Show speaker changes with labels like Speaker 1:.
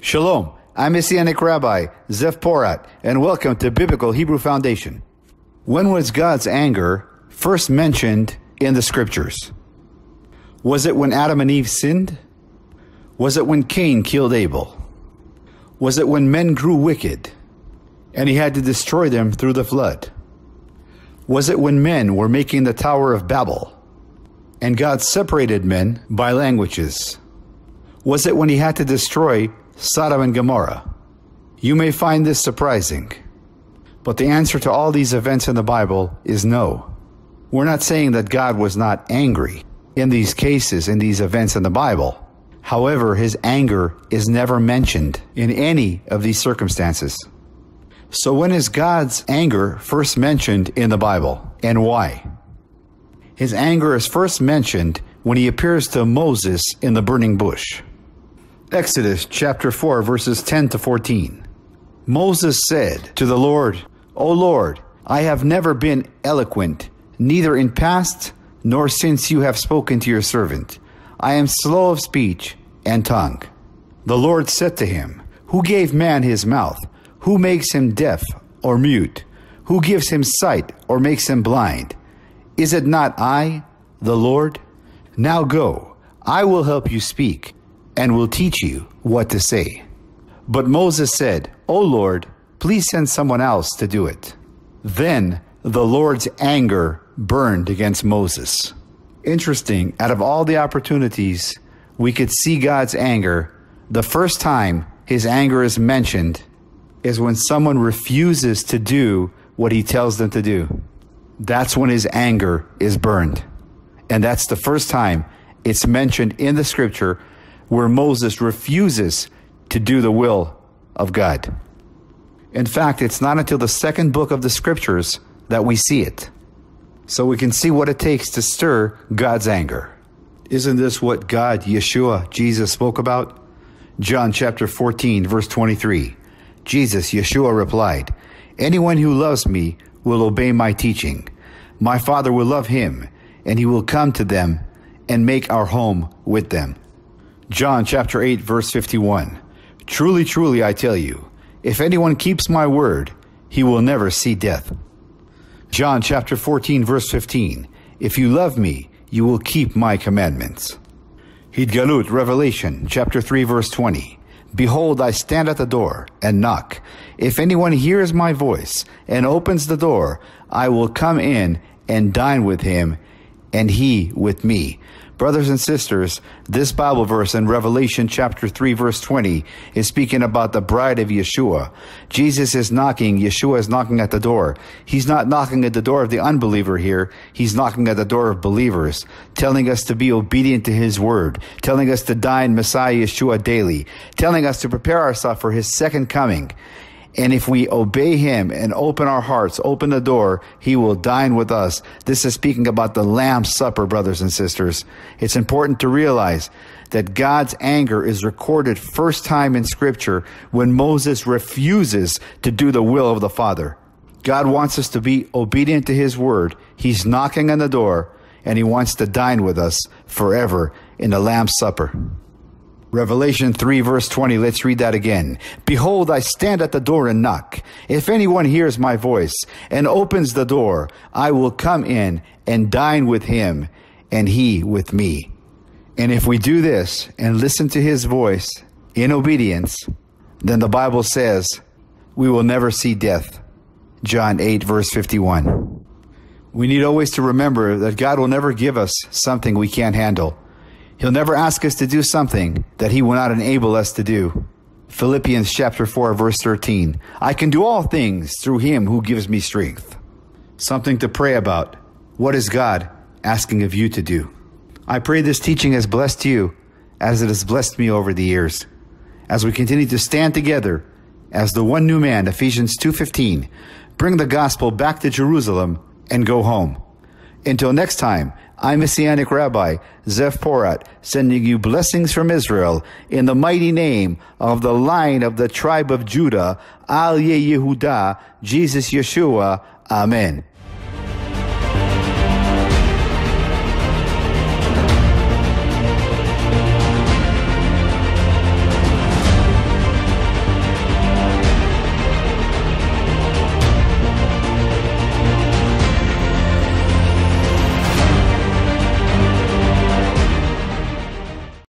Speaker 1: Shalom, I'm Messianic Rabbi Zev Porat, and welcome to Biblical Hebrew Foundation. When was God's anger first mentioned in the Scriptures? Was it when Adam and Eve sinned? Was it when Cain killed Abel? Was it when men grew wicked and he had to destroy them through the flood? Was it when men were making the Tower of Babel and God separated men by languages? Was it when he had to destroy Sodom and Gomorrah? You may find this surprising, but the answer to all these events in the Bible is no. We're not saying that God was not angry in these cases, in these events in the Bible. However, his anger is never mentioned in any of these circumstances. So when is God's anger first mentioned in the Bible, and why? His anger is first mentioned when he appears to Moses in the burning bush. Exodus chapter 4, verses 10 to 14. Moses said to the Lord, O Lord, I have never been eloquent, neither in past nor since you have spoken to your servant. I am slow of speech and tongue. The Lord said to him, Who gave man his mouth? Who makes him deaf or mute? Who gives him sight or makes him blind? Is it not I, the Lord? Now go, I will help you speak, and will teach you what to say. But Moses said, O Lord, please send someone else to do it. Then the Lord's anger burned against Moses. Interesting, out of all the opportunities we could see God's anger, the first time his anger is mentioned is when someone refuses to do what he tells them to do. That's when his anger is burned. And that's the first time it's mentioned in the scripture where Moses refuses to do the will of God. In fact, it's not until the second book of the scriptures that we see it. So we can see what it takes to stir God's anger. Isn't this what God, Yeshua, Jesus spoke about? John chapter 14, verse 23. Jesus, Yeshua, replied, Anyone who loves me will obey my teaching. My Father will love him, and he will come to them and make our home with them. John chapter 8, verse 51. Truly, truly, I tell you, if anyone keeps my word, he will never see death. John chapter 14, verse 15. If you love me, you will keep my commandments. Hidgalut, Revelation chapter 3, verse 20. Behold, I stand at the door and knock. If anyone hears my voice and opens the door, I will come in and dine with him, and he with me. Brothers and sisters, this Bible verse in Revelation chapter 3, verse 20 is speaking about the bride of Yeshua. Jesus is knocking. Yeshua is knocking at the door. He's not knocking at the door of the unbeliever here. He's knocking at the door of believers, telling us to be obedient to his word, telling us to dine Messiah Yeshua daily, telling us to prepare ourselves for his second coming. And if we obey him and open our hearts, open the door, he will dine with us. This is speaking about the Lamb's Supper, brothers and sisters. It's important to realize that God's anger is recorded first time in Scripture when Moses refuses to do the will of the Father. God wants us to be obedient to his word. He's knocking on the door, and he wants to dine with us forever in the Lamb's Supper. Revelation 3, verse 20, let's read that again. Behold, I stand at the door and knock. If anyone hears my voice and opens the door, I will come in and dine with him, and he with me. And if we do this and listen to his voice in obedience, then the Bible says we will never see death. John 8, verse 51. We need always to remember that God will never give us something we can't handle. He'll never ask us to do something that he will not enable us to do. Philippians chapter 4, verse 13. I can do all things through him who gives me strength. Something to pray about. What is God asking of you to do? I pray this teaching has blessed you as it has blessed me over the years. As we continue to stand together as the one new man, Ephesians 2:15, bring the gospel back to Jerusalem and go home. Until next time, I'm Messianic Rabbi Zev Porat, sending you blessings from Israel in the mighty name of the Lion of the tribe of Judah, Al Yehuda, Jesus Yeshua. Amen.